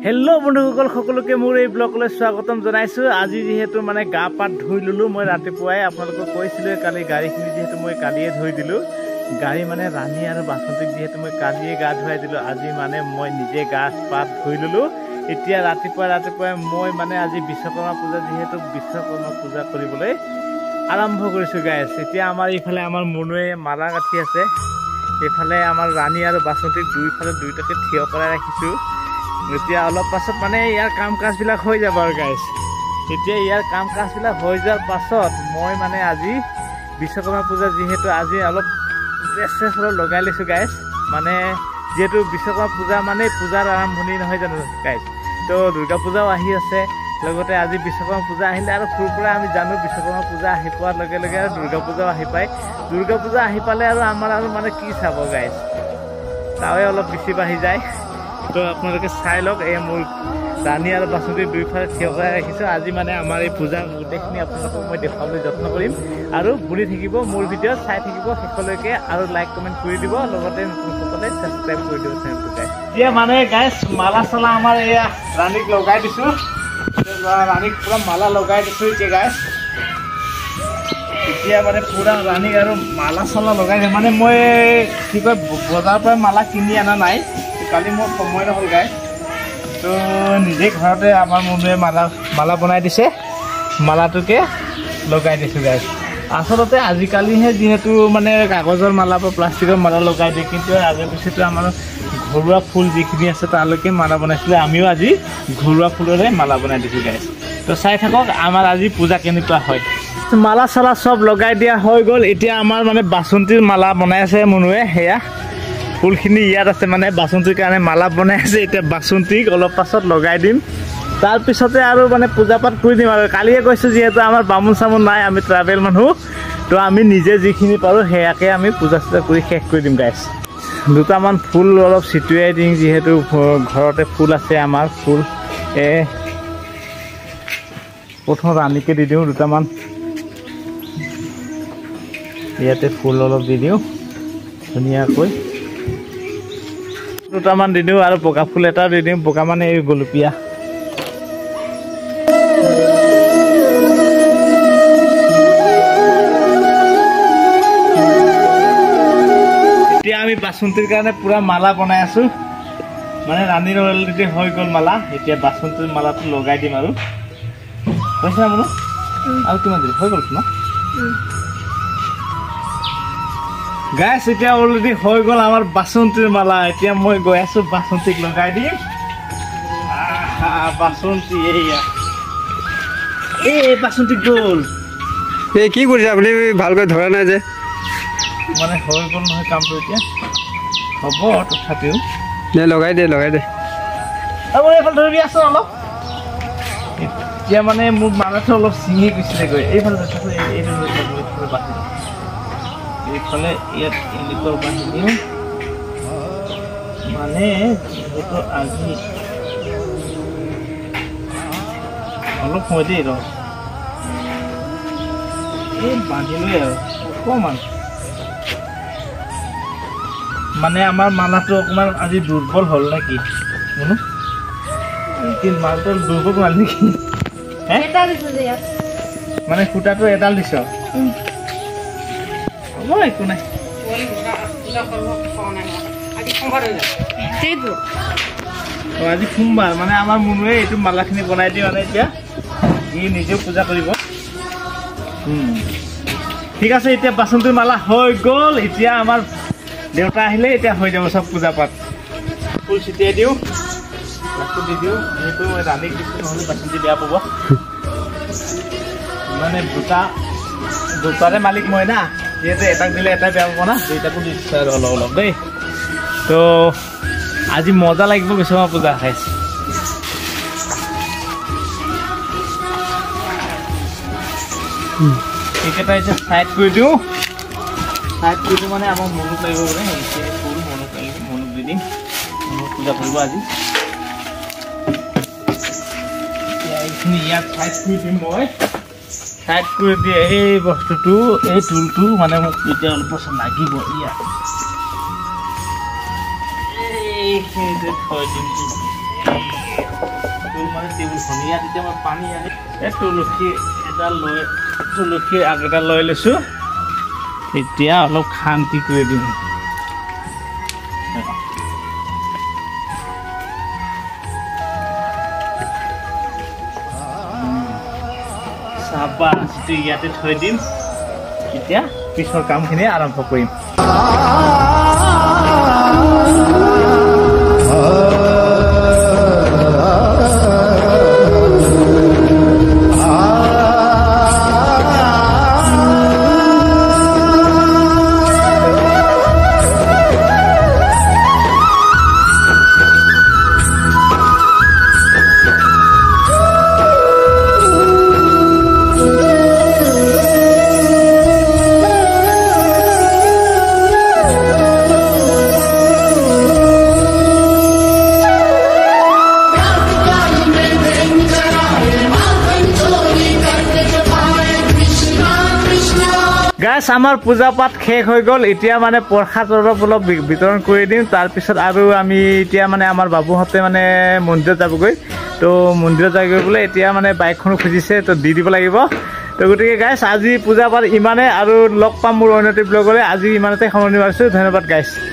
Hello बंधुসকল সকলোকে মোৰ এই ব্লগলৈ স্বাগতম জনাইছো। আজি যেহেতু মানে গা পাত ধুই ললো মই ৰাতিপুৱাই আপোনালোকক কৈছিলো কালি গাড়ীখিনি যেহেতু মই কালিয়ে ধুই দিলো গাড়ী মানে ৰাণী আৰু বাসন্তীক যেহেতু মই কালিয়ে গা ধুৱাই দিলো আজি মানে মই নিজে গা পাত ধুই ললো। এতিয়া ৰাতিপুৱাই মই মানে আজি বিশ্বকৰ্মা পূজা যেহেতু বিশ্বকৰ্মা পূজা কৰিবলৈ আৰম্ভ কৰিছো গাইছ। এতিয়া আমাৰ ইফালে আমাৰ মনুৱে মালা গাঁঠি আছে, এইফালে আমাৰ ৰাণী আৰু বাসন্তীক দুইফালে দুইটাকে থিয় কৰাই ৰাখিছো। এতিয়া অলপ পাছত মানে ইয়াৰ কাম কাজবিলাক হৈ যাব আৰু গাইছ। এতিয়া ইয়াৰ কাম কাজবিলাক হৈ যোৱাৰ পাছত মই মানে আজি বিশ্বকৰ্মা পূজা যেহেতু আজি অলপ ড্ৰেছ অলপ লগাই লৈছোঁ গাইছ। মানে যিহেতু বিশ্বকৰ্মা পূজা মানে পূজাৰ আৰম্ভণি নহয় জানো গাইছ। তো দুৰ্গা পূজাও আহি আছে, লগতে আজি বিশ্বকৰ্মা পূজা আহিলে আৰু সৰুৰ পৰা আমি জানো বিশ্বকৰ্মা পূজা আহি পোৱাৰ লগে লগে আৰু দুৰ্গা পূজাও আহি পায়। দুৰ্গা পূজা আহি পালে আৰু আমাৰ আৰু মানে কি চাব গাইছ, তাৱে অলপ বেছি বাঢ়ি যায়। তো আপোনালোকে চাই লওক, এই মোৰ ৰাণী আৰু বাসন্তী দুইফালে থিয় কৰাই ৰাখিছোঁ। আজি মানে আমাৰ এই পূজাৰ গোটেইখিনি আপোনালোকক মই দেখুৱাবলৈ যত্ন কৰিম আৰু বুলি থাকিব মোৰ ভিডিঅ' চাই থাকিব শেষলৈকে আৰু লাইক কমেণ্ট কৰি দিব, লগতে নতুনসকলে ছাবস্ক্ৰাইব কৰি দিব চেনেলটো গাইছ। এতিয়া মানে গাইছ মালা চালা আমাৰ এয়া ৰাণীক লগাই দিছোঁ, ৰাণীক পূৰা মালা লগাই দিছোঁ এতিয়া গাইছ। এতিয়া মানে পূৰা ৰাণীক আৰু মালা চালা লগাই দিয়ে। মানে মই কি কয় বজাৰৰ পৰা মালা কিনি অনা নাই, কালি মোৰ সময় নহ'ল গাইছ। তো নিজে ঘৰতে আমাৰ মনুৱে মালা বনাই দিছে, মালাটোকে লগাই দিছোঁ গাইছ। আচলতে আজিকালিহে যিহেতু মানে কাগজৰ মালা বা প্লাষ্টিকৰ মালা লগাই দিয়ে, কিন্তু আগে পিছতো আমাৰ ঘৰুৱা ফুল যিখিনি আছে তালৈকে মালা বনাইছিলে। আমিও আজি ঘৰুৱা ফুলৰে মালা বনাই দিছোঁ গাইছ। তো চাই থাকক আমাৰ আজি পূজা কেনেকুৱা হয়। মালা চালা চব লগাই দিয়া হৈ গ'ল। এতিয়া আমাৰ মানে বাসন্তীৰ মালা বনাই আছে মনুৱে, সেয়া ফুলখিনি ইয়াত আছে, মানে বাসন্তীৰ কাৰণে মালা বনাই আছে। এতিয়া বাসন্তীক অলপ পাছত লগাই দিম, তাৰপিছতে আৰু মানে পূজা পাঠ কৰি দিম। আৰু কালিয়ে কৈছোঁ যিহেতু আমাৰ বামুণ চামুণ নাই, আমি ট্ৰাভেল মানুহ, তো আমি নিজে যিখিনি পাৰোঁ সেয়াকে আমি পূজা চূজা কৰি শেষ কৰি দিম গাইছ। দুটামান ফুল অলপ ছিটিয়াই দিম, যিহেতু ঘৰতে ফুল আছে আমাৰ। ফুল প্ৰথম ৰাণীকে দি দিওঁ দুটামান, ইয়াতে ফুল অলপ দি দিওঁ ধুনীয়াকৈ, দুটামান দি দিওঁ আৰু বগা ফুল এটা দি দিওঁ, বগা মানে এই গোলপীয়া। এতিয়া আমি বাসন্তীৰ কাৰণে পুৰা মালা বনাই আছোঁ, মানে ৰাণীৰ অলৰেডি হৈ গ'ল মালা। এতিয়া বাসন্তীৰ মালাটো লগাই দিম আৰু কৈছে না বোলো আৰু কিমান দিন হৈ গ'ল ন গাইছ। এতিয়া অলৰেডি হৈ গ'ল আমাৰ বাসন্তীৰ মালা। এতিয়া মই গৈ আছোঁ বাসন্তীক লগাই দিম। বাসন্তী এইয়া এই বাসন্তী গ'ল। এই কি কৰিছে আপুনি ভালকৈ ধৰা নাই যে? মানে হৈ গ'ল নহয় কামটো, এতিয়া হ'ব তথাপিও লগাই দে মই এইফালে ধৰি আছোঁ অলপ। এতিয়া মানে মোৰ মালাটো অলপ ছিঙি গৈছিলে গৈ, এইফালে এইফালে ইয়াত এনেকুৱা বান্ধি দিওঁ। মানে যিহেতু আজি অলপ সময় দেই এই বান্ধিলোৱে আৰু অকণমান, মানে আমাৰ মালাটো অকণমান আজি দুৰ্বল হ'ল নেকি বোলো, মালটো দুৰ্বল মাল নেকি? মানে সূতাটো এডাল দিছ, হ'ব একো নাই। আজি সোমবাৰ মানে আমাৰ মনুৱে এইটো মালাখিনি বনাই দিয়ে, মানে এতিয়া ই নিজেও পূজা কৰিব। ঠিক আছে, এতিয়া বাসন্তীৰ মালা হৈ গ'ল। এতিয়া আমাৰ দেউতা আহিলে এতিয়া হৈ যাব চব পূজা পাঠ। ফুল ছিটিয়াই দিওঁ, দি দিওঁ, যিহেতু মই ৰাণীক দিছোঁ, নহ'লে বাসন্তী বেয়া পাব। মানে দুটাৰে মালিক মই না, যিহেতু এটাক দিলে এটাই বেয়া পাব না, দুইটাকো দিছোঁ আৰু অলপ অলপ দেই। তো আজি মজা লাগিব বিশ্বকৰ্মা পূজা খাইছ। এইকেইটা এতিয়া চাইড কৰি দিওঁ, মানে আমাক মনুক লাগিব বোলে, মনুক দি দিম, মনুক পূজা কৰিব আজি। এইখিনি ইয়াত চাইড কৰি দিম, মই চাইড কৰি দিয়ে এই বস্তুটো, এই টুলটো মানে মোক এতিয়া অলপ পইচা লাগিব। ইয়াত এইখিনিতে থৈ দিম। টুল মানে টেবুলখন ইয়াত এতিয়া মই পানী আনি তুলসী এডাল লৈ তুলসী আগ এডাল লৈ লৈছোঁ এতিয়া অলপ শান্তি কৰি দিম চাহপাত ইয়াতে থৈ দিম এতিয়া পিছৰ কামখিনি আৰম্ভ কৰিম গাইছ আমাৰ পূজা পাঠ শেষ হৈ গ'ল এতিয়া মানে প্ৰসাদ অলপ বিতৰণ কৰি দিম তাৰপিছত আৰু আমি এতিয়া মানে আমাৰ বাবুহঁতে মানে মন্দিৰত যাবগৈ তো মন্দিৰত যাবগৈ বোলে এতিয়া মানে বাইকখনো খুজিছে তো দি দিব লাগিব তো গতিকে গাইছ আজি পূজা পাঠ ইমানে আৰু লগ পাম মোৰ অন্য ব্লগৰে আজি ইমানতে সামৰণি মাৰিছোঁ ধন্যবাদ গাইছ